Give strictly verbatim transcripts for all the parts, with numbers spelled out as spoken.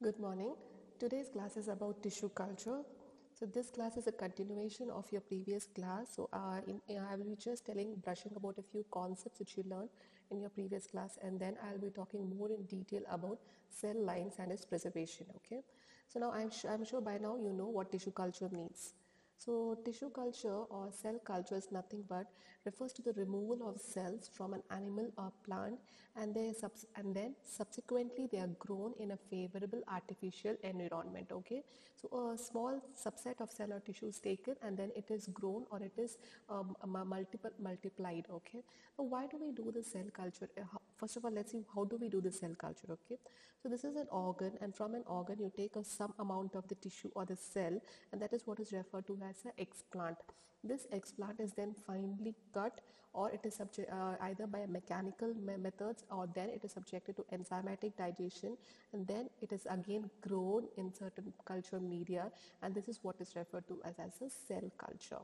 Good morning. Today's class is about tissue culture. So this class is a continuation of your previous class. So uh, in, in- I will be just telling, brushing about a few concepts which you learned in your previous class, and then I'll be talking more in detail about cell lines and its preservation. Okay. So now I'm, su- I'm sure by now you know what tissue culture means. So tissue culture or cell culture is nothing but refers to the removal of cells from an animal or plant, and they subs- and then subsequently they are grown in a favorable artificial environment. Okay, so a small subset of cell or tissue is taken and then it is grown or it is um, mu- multiple multiplied. Okay, so why do we do the cell culture? Uh, how- First of all, let's see how do we do the cell culture. Okay, so this is an organ, and from an organ you take a some amount of the tissue or the cell, and that is what is referred to as an explant. This explant is then finely cut, or it is subject uh, either by mechanical me- methods, or then it is subjected to enzymatic digestion, and then it is again grown in certain culture media, and this is what is referred to as, as a cell culture.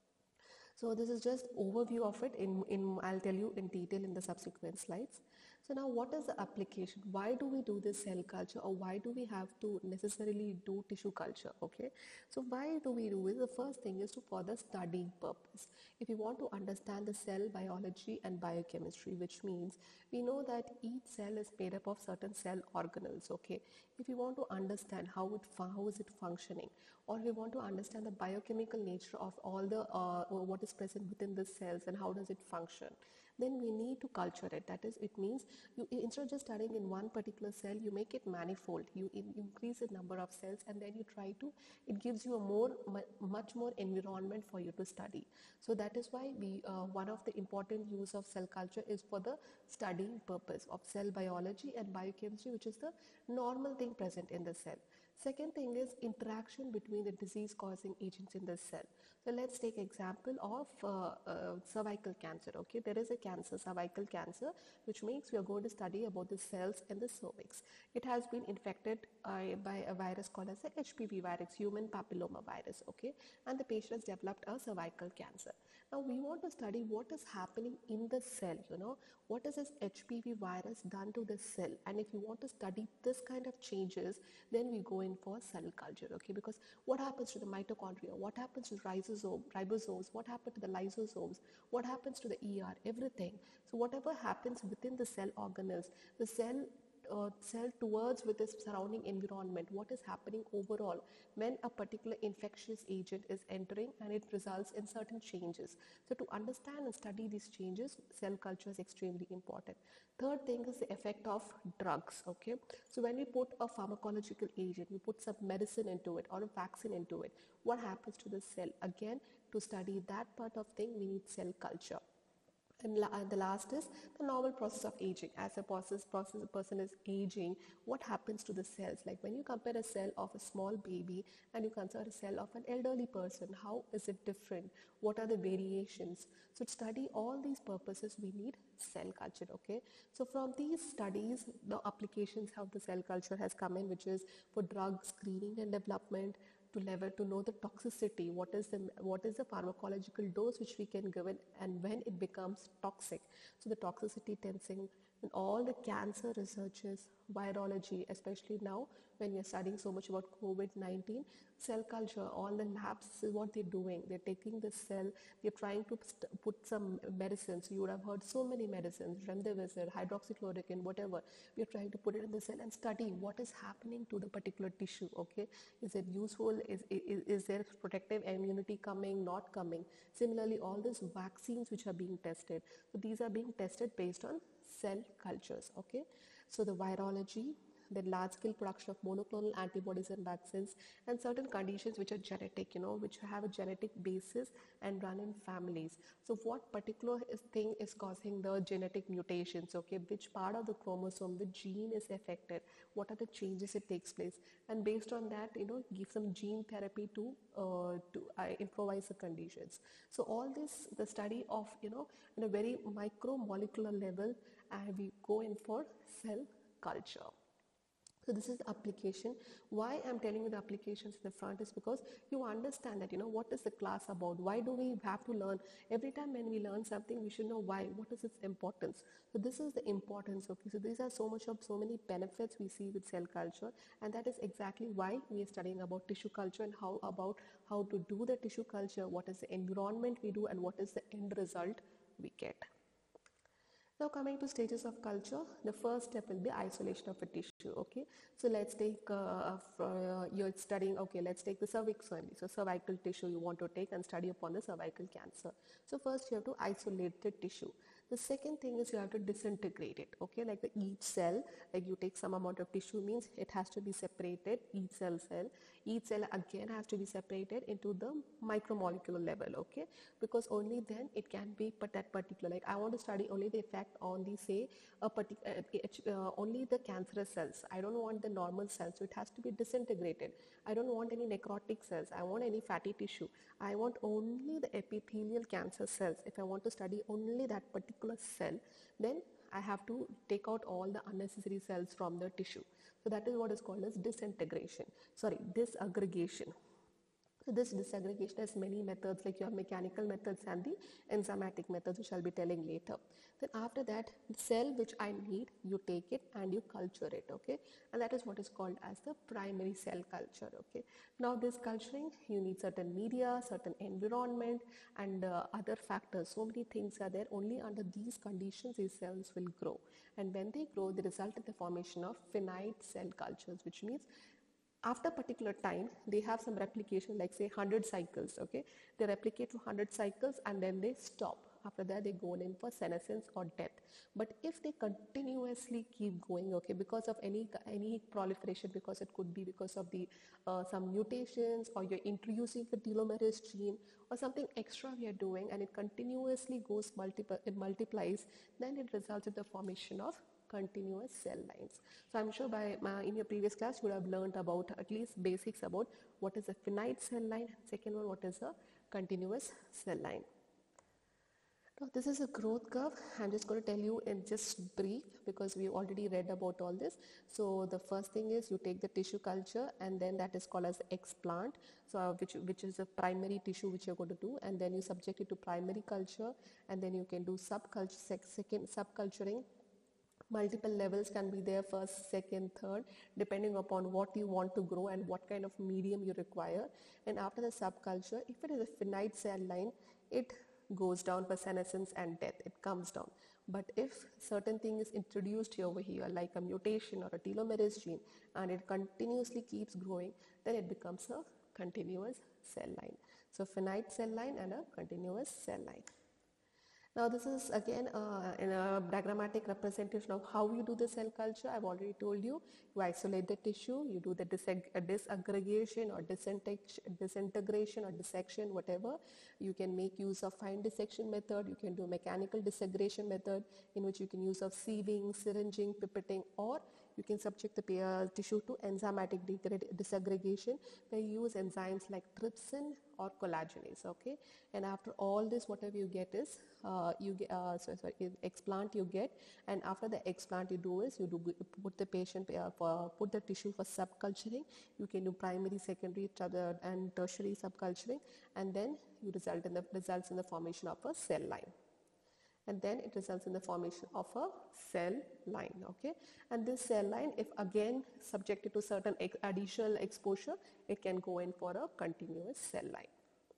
So this is just overview of it. In, in I'll tell you in detail in the subsequent slides. So now what is the application? Why do we do this cell culture, or why do we have to necessarily do tissue culture? Okay. So why do we do it? The first thing is to for the studying purpose. If you want to understand the cell biology and biochemistry, which means we know that each cell is made up of certain cell organelles. Okay. If you want to understand how it how is it functioning, or we want to understand the biochemical nature of all the uh, what is present within the cells and how does it function, then we need to culture it. That is, it means you, instead of just studying in one particular cell, you make it manifold. You in, increase the number of cells, and then you try to, it gives you a more much more environment for you to study. So that is why we uh, one of the important use of cell culture is for the studying purpose of cell biology and biochemistry, which is the normal thing present in the cell. Second thing is interaction between the disease causing agents in the cell. So let's take example of uh, uh, cervical cancer. Okay, there is a cancer, cervical cancer, which makes we are going to study about the cells in the cervix. It has been infected uh, by a virus called as the H P V virus, human papilloma virus. Okay, and the patient has developed a cervical cancer. Now we want to study what is happening in the cell. You know, what is this H P V virus done to the cell? And if you want to study this kind of changes, then we go in for cell culture. Okay, because what happens to the mitochondria, what happens to ribosome, ribosomes, what happens to the lysosomes, what happens to the E R, everything. So whatever happens within the cell organelles, the cell uh, cell towards with its surrounding environment, what is happening overall when a particular infectious agent is entering, and it results in certain changes. So to understand and study these changes, cell culture is extremely important. Third thing is the effect of drugs. Okay, so when we put a pharmacological agent, we put some medicine into it or a vaccine into it, what happens to the cell? Again, to study that part of thing, we need cell culture. And, la- and the last is the normal process of aging. As a process, process a person is aging, what happens to the cells? Like when you compare a cell of a small baby and you compare a cell of an elderly person, how is it different? What are the variations? So to study all these purposes, we need cell culture. Okay. So from these studies, the applications of the cell culture has come in, which is for drug screening and development, to level to know the toxicity, what is the what is the pharmacological dose which we can give it, and when it becomes toxic. So the toxicity testing in all the cancer researches, virology, especially now when we are studying so much about COVID nineteen, cell culture, all the labs, this is what they're doing. They're taking the cell, they're trying to st- put some medicines. You would have heard so many medicines, remdesivir, hydroxychloroquine, whatever. We're trying to put it in the cell and study what is happening to the particular tissue. Okay, is it useful? Is, is, is there protective immunity coming, not coming? Similarly, all these vaccines which are being tested, so these are being tested based on cell cultures. Okay, so the virology, the large scale production of monoclonal antibodies and vaccines, and certain conditions which are genetic, you know, which have a genetic basis and run in families. So what particular is thing is causing the genetic mutations? Okay, which part of the chromosome, the gene is affected, what are the changes it takes place, and based on that, you know, give some gene therapy to uh, to uh, improvise the conditions. So all this, the study of, you know, in a very micro molecular level, and we go in for cell culture. So this is the application. Why I'm telling you the applications in the front is because you understand that, you know, what is the class about? Why do we have to learn? Every time when we learn something, we should know why. What is its importance? So this is the importance. Okay. So these are so much of so many benefits we see with cell culture, and that is exactly why we are studying about tissue culture and how about how to do the tissue culture. What is the environment we do, and what is the end result we get. Now coming to stages of culture, the first step will be isolation of a tissue. Okay, so let's take uh, uh, you're studying. Okay, let's take the cervix only. So cervical tissue you want to take and study upon the cervical cancer. So first you have to isolate the tissue. The second thing is you have to disintegrate it. Okay, like the each cell, like you take some amount of tissue means it has to be separated. Each cell cell, each cell again has to be separated into the micromolecular level. Okay, because only then it can be but that particular. Like I want to study only the effect on the say a particular uh, uh, only the cancerous cells. I don't want the normal cells, so it has to be disintegrated. I don't want any necrotic cells. I want any fatty tissue. I want only the epithelial cancer cells. If I want to study only that particular cell, then I have to take out all the unnecessary cells from the tissue. So that is what is called as disintegration. Sorry, disaggregation. So this disaggregation has many methods, like you have mechanical methods and the enzymatic methods, which I'll be telling later. Then after that, the cell which I need, you take it and you culture it, okay? And that is what is called as the primary cell culture, okay? Now this culturing, you need certain media, certain environment, and uh, other factors. So many things are there. Only under these conditions these cells will grow. And when they grow, they result in the formation of finite cell cultures, which means after a particular time they have some replication, like say one hundred cycles. Okay, they replicate for one hundred cycles and then they stop. After that they go in for senescence or death. But if they continuously keep going, okay, because of any any proliferation, because it could be because of the uh, some mutations, or you're introducing the telomerase gene or something extra we are doing, and it continuously goes multiple it multiplies, then it results in the formation of continuous cell lines. So I'm sure by uh, in your previous class you would have learned about at least basics about what is a finite cell line, second one what is a continuous cell line. Now this is a growth curve. I'm just going to tell you in just brief because we already read about all this. So the first thing is you take the tissue culture, and then that is called as the explant, so uh, which which is a primary tissue which you're going to do, and then you subject it to primary culture, and then you can do subculture, second subculturing. Multiple levels can be there, first, second, third, depending upon what you want to grow and what kind of medium you require. And after the subculture, if it is a finite cell line, it goes down for senescence and death. It comes down. But if certain thing is introduced over here, like a mutation or a telomerase gene, and it continuously keeps growing, then it becomes a continuous cell line. So finite cell line and a continuous cell line. Now this is again uh, in a diagrammatic representation of how you do the cell culture. I've already told you, you isolate the tissue, you do the disag- uh, disaggregation or disintegration or dissection, whatever. You can make use of fine dissection method, you can do mechanical disaggregation method, in which you can use of sieving, syringing, pipetting, or you can subject the uh, tissue to enzymatic disaggregation, where you use enzymes like trypsin or collagenase. Okay, and after all this, whatever you get is uh, you get uh, sorry, sorry, explant you get, and after the explant you do is you do put the patient uh, for put the tissue for subculturing. You can do primary, secondary, and tertiary subculturing, and then you result in the results in the formation of a cell line. And then it results in the formation of a cell line. Okay, and this cell line, if again subjected to certain ex additional exposure, it can go in for a continuous cell line.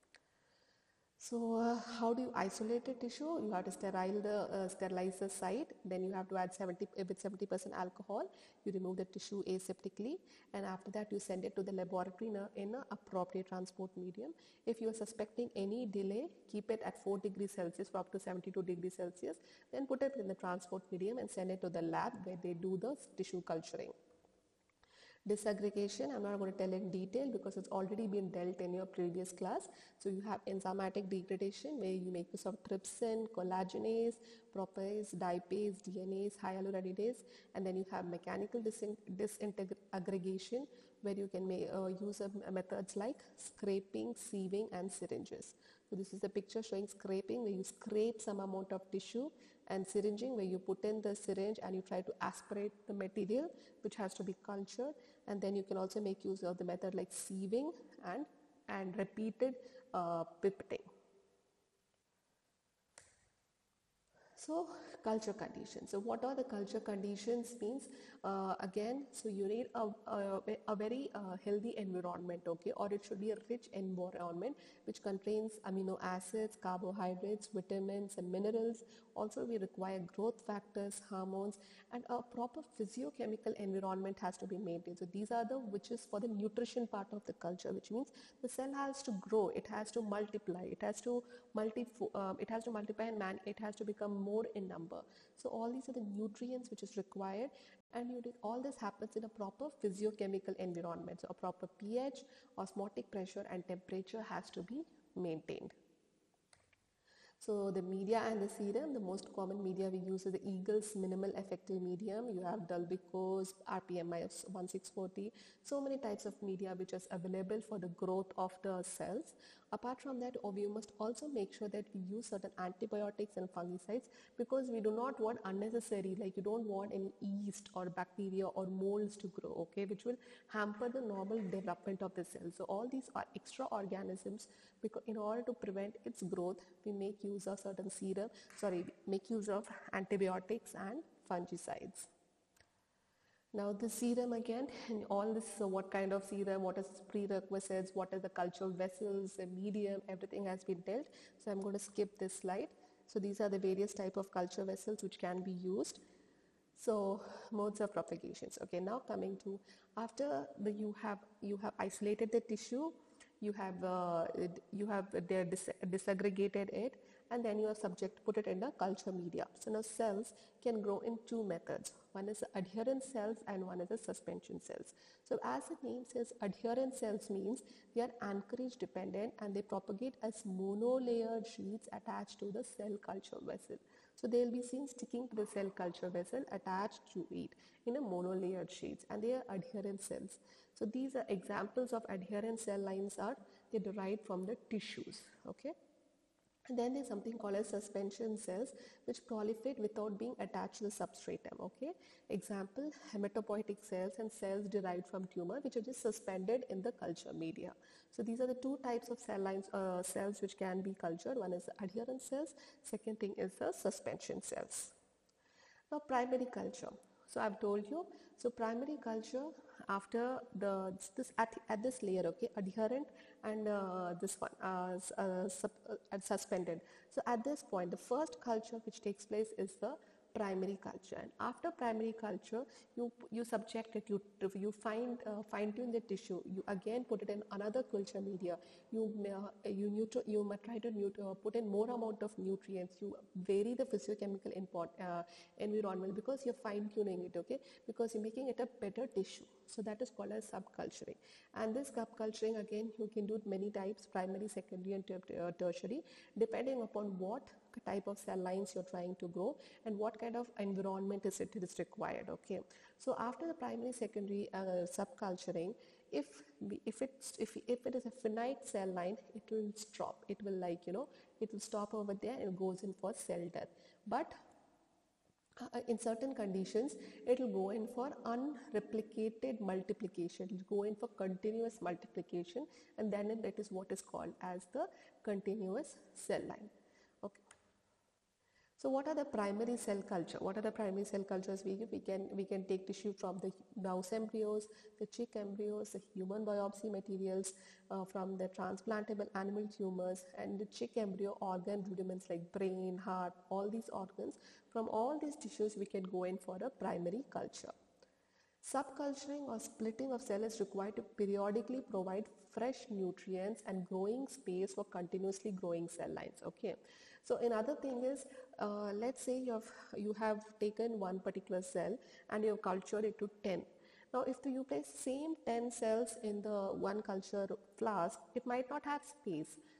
So uh, how do you isolate the tissue? You have to sterile the uh, sterilize the site. Then you have to add seventy with seventy percent alcohol. You remove the tissue aseptically, and after that you send it to the laboratory in a, in a appropriate transport medium. If you are suspecting any delay, keep it at four degrees Celsius for up to seventy-two degrees Celsius. Then put it in the transport medium and send it to the lab where they do the tissue culturing. Disaggregation, I'm not going to tell in detail because it's already been dealt in your previous class. So you have enzymatic degradation, where you make use of trypsin, collagenase, propease, dipase, D N As, hyaluronidase, and then you have mechanical disaggregation, where you can may, uh, use uh, methods like scraping, sieving, and syringes. So this is the picture showing scraping, where you scrape some amount of tissue, and syringing, where you put in the syringe and you try to aspirate the material, which has to be cultured. And then you can also make use of the method like sieving and, and repeated uh, pipetting. So culture conditions. So what are the culture conditions means, uh, again, so you need a, a, a very uh, healthy environment, okay, or it should be a rich environment which contains amino acids, carbohydrates, vitamins and minerals. Also we require growth factors, hormones, and a proper physiochemical environment has to be maintained. So these are the which is for the nutrition part of the culture, which means the cell has to grow, it has to multiply, it has to multi um, it has to multiply and man it has to become more in number. So all these are the nutrients which is required, and you all this happens in a proper physiochemical environment. So a proper pH, osmotic pressure and temperature has to be maintained. So the media and the serum, the most common media we use is the Eagle's minimal effective medium. You have Dulbicose, R P M I of sixteen forty, so many types of media which is available for the growth of the cells. Apart from that, we must also make sure that we use certain antibiotics and fungicides, because we do not want unnecessary, like you don't want any yeast or bacteria or molds to grow, okay, which will hamper the normal development of the cell. So all these are extra organisms, because in order to prevent its growth, we make use of certain serum, sorry, make use of antibiotics and fungicides. Now the serum again, and all this, so what kind of serum, what is prerequisites, what are the cultural vessels, the medium, everything has been dealt. So I'm going to skip this slide. So these are the various type of culture vessels which can be used. So modes of propagations. Okay, now coming to after the you have you have isolated the tissue, you have uh, you have there dis disaggregated it, and then you are subject put it in the culture media. So now cells can grow in two methods. One is the adherent cells and one is the suspension cells. So as the name says, adherent cells means they are anchorage dependent and they propagate as monolayered sheets attached to the cell culture vessel. So they will be seen sticking to the cell culture vessel attached to it in a monolayered sheets, and they are adherent cells. So these are examples of adherent cell lines are they derived from the tissues, okay. And then there's something called as suspension cells which proliferate without being attached to the substratum, okay. Example, hematopoietic cells and cells derived from tumor which are just suspended in the culture media. So these are the two types of cell lines, uh, cells which can be cultured. One is the adherent cells, second thing is the suspension cells. Now primary culture. So I've told you, so primary culture after the this at, at this layer, okay, adherent and uh, this one uh, uh, sub, uh, suspended. So at this point, the first culture which takes place is the primary culture, and after primary culture you you subject it, you you find uh, fine tune the tissue, you again put it in another culture media, you uh, you nutri you might try to nut uh, put in more amount of nutrients, you vary the physiochemical import, uh, environment, because you're fine tuning it, okay, because you're making it a better tissue. So that is called as subculturing, and this subculturing again you can do many types, primary, secondary and ter uh, tertiary, depending upon what type of cell lines you're trying to grow and what kind of environment is it is required, okay. So after the primary, secondary uh, subculturing, if we, if it's if, if it is a finite cell line, it will stop, it will like you know it will stop over there and goes in for cell death. But Uh, in certain conditions, it will go in for unreplicated multiplication. It will go in for continuous multiplication, and then that is what is called as the continuous cell line. Okay. So what are the primary cell culture? What are the primary cell cultures we give? We can, we can take tissue from the mouse embryos, the chick embryos, the human biopsy materials, uh, from the transplantable animal tumors, and the chick embryo organ rudiments like brain, heart, all these organs. From all these tissues we can go in for a primary culture. Subculturing or splitting of cell is required to periodically provide fresh nutrients and growing space for continuously growing cell lines, okay. So another thing is, uh, let's say you have, you have taken one particular cell and you have cultured it to ten. Now if you place same ten cells in the one culture flask, it might not have space.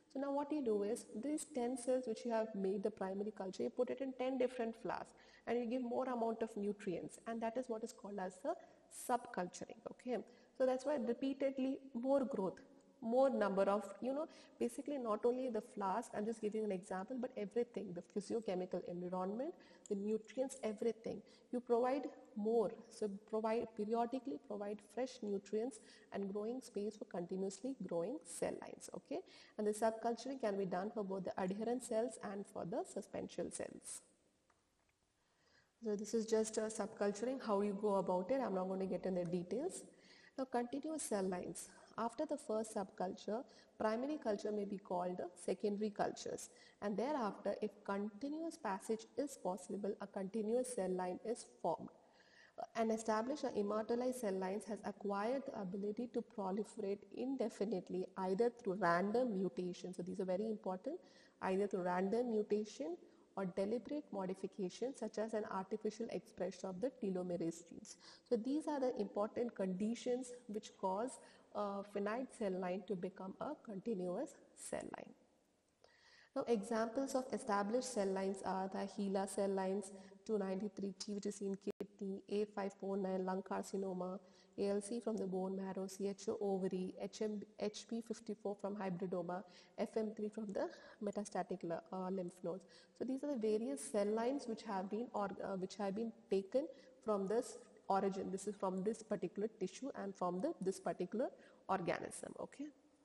So now what you do is these ten cells which you have made the primary culture, you put it in ten different flasks and you give more amount of nutrients, and that is what is called as the subculturing. Okay, so that's why repeatedly more growth, more number of, you know, basically not only the flask, I'm just giving an example, but everything, the physiochemical environment, the nutrients, everything you provide more. So provide periodically provide fresh nutrients and growing space for continuously growing cell lines. Okay, and the subculturing can be done for both the adherent cells and for the suspension cells. So this is just a subculturing, how you go about it. I'm not going to get into the details. Now continuous cell lines. After the first subculture, primary culture may be called secondary cultures, and thereafter if continuous passage is possible, a continuous cell line is formed. An established or immortalized cell lines has acquired the ability to proliferate indefinitely either through random mutation. So these are very important, either through random mutation or deliberate modification such as an artificial expression of the telomerase genes. So these are the important conditions which cause a finite cell line to become a continuous cell line. Now examples of established cell lines are the HeLa cell lines, two ninety-three T which is in kidney, A five four nine lung carcinoma, A L C from the bone marrow, C H O ovary, H B fifty-four from hybridoma, F M three from the metastatic uh, lymph nodes. So these are the various cell lines which have been or uh, which have been taken from this origin. This is from this particular tissue and from the this particular organism. Okay.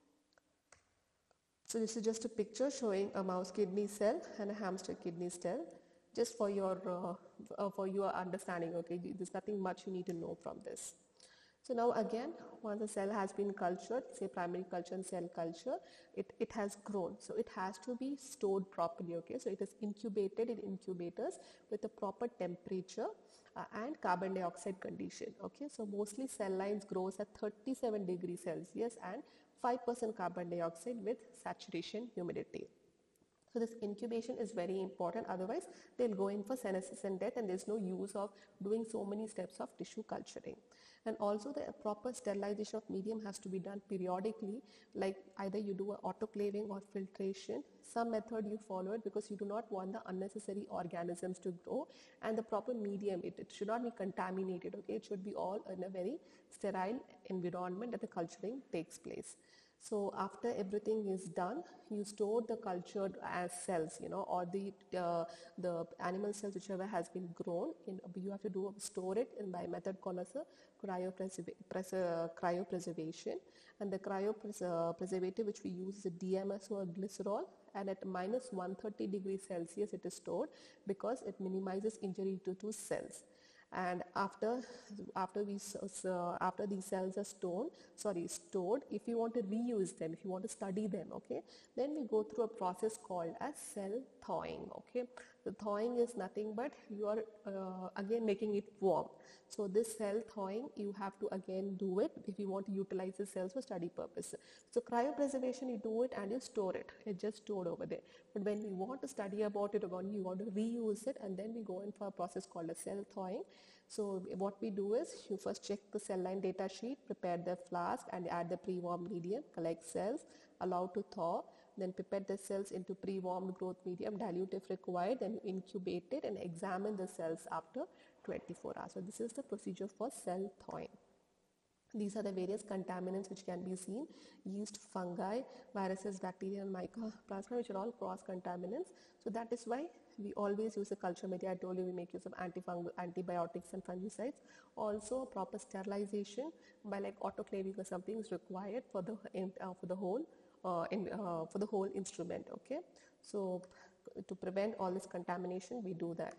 So this is just a picture showing a mouse kidney cell and a hamster kidney cell, just for your uh, uh, for your understanding. Okay, there's nothing much you need to know from this. So now again, once a cell has been cultured, say primary culture and cell culture, it, it has grown. So it has to be stored properly. Okay, so it is incubated in incubators with a proper temperature uh, and carbon dioxide condition. Okay, so mostly cell lines grows at thirty-seven degrees Celsius and five percent carbon dioxide with saturation humidity. So this incubation is very important, otherwise they'll go in for senescence and death, and there's no use of doing so many steps of tissue culturing. And also the proper sterilization of medium has to be done periodically, like either you do an autoclaving or filtration. Some method you follow it because you do not want the unnecessary organisms to grow, and the proper medium, it, it should not be contaminated. Okay, it should be all in a very sterile environment that the culturing takes place. So after everything is done, you store the cultured as cells, you know, or the uh, the animal cells whichever has been grown. In, you have to do store it in by method called as a cryopreserva cryopreservation, and the cryopreservative which we use is a D M S or glycerol, and at minus one hundred thirty degrees Celsius it is stored because it minimizes injury to, to cells. And after after we uh, after these cells are stored sorry stored if you want to reuse them, if you want to study them, okay, then we go through a process called as cell thawing. Okay, the thawing is nothing but you are uh, again making it warm. So this cell thawing you have to again do it if you want to utilize the cells for study purpose. So cryopreservation, you do it and you store it, it's just stored over there. But when we want to study about it, or when you want to reuse it, and then we go in for a process called a cell thawing. So what we do is you first check the cell line data sheet, prepare the flask and add the pre-warmed medium, collect cells, allow to thaw, then pipette the cells into pre-warmed growth medium, dilute if required, then incubate it and examine the cells after twenty-four hours. So this is the procedure for cell thawing. These are the various contaminants which can be seen: yeast, fungi, viruses, bacteria and mycoplasma, which are all cross contaminants. So that is why we always use a culture media. I told you we make use of antifungal, antibiotics and fungicides. Also proper sterilization by like autoclaving or something is required for the uh, for the whole uh, in, uh, for the whole instrument. Okay, so to prevent all this contamination we do that.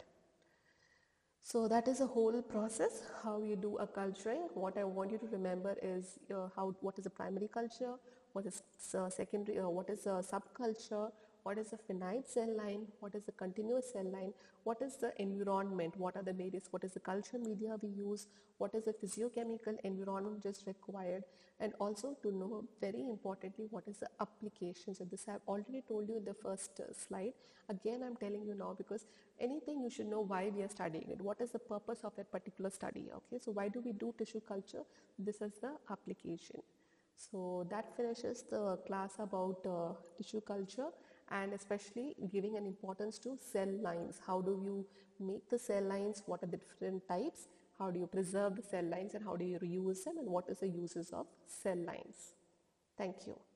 So that is a whole process how you do a culturing. What I want you to remember is uh, how what is a primary culture, what is uh, secondary, uh, what is a subculture, what is a finite cell line, what is a continuous cell line, what is the environment, what are the various, what is the culture media we use, what is the physiochemical environment just required, and also to know very importantly what is the application. So this I have already told you in the first uh, slide. Again I'm telling you now because anything you should know why we are studying it, what is the purpose of that particular study. Okay, so why do we do tissue culture? This is the application. So that finishes the class about uh, tissue culture, and especially giving an importance to cell lines. How do you make the cell lines? What are the different types? How do you preserve the cell lines, and how do you reuse them, and what is the uses of cell lines? Thank you.